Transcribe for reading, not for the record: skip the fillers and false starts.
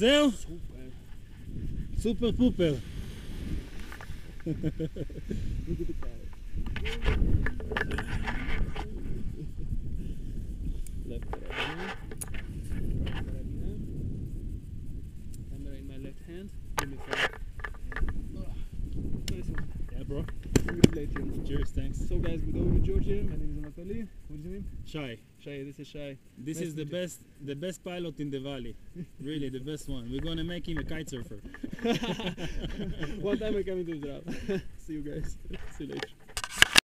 זהו? סופר פופר. Look at the car. Left carabiner. Right carabiner. Camera in my left hand. Give me five. Nice one. Yeah, bro. Congratulations. Cheers, thanks. So guys, good over to Georgia. My name is Anatoly. What's your name? Shai. Shai. This is Shai. This Nice is to meet the best pilot in the valley. Really, the best one. We're gonna make him a kite surfer. One time I come into the drop. See you guys. See you later.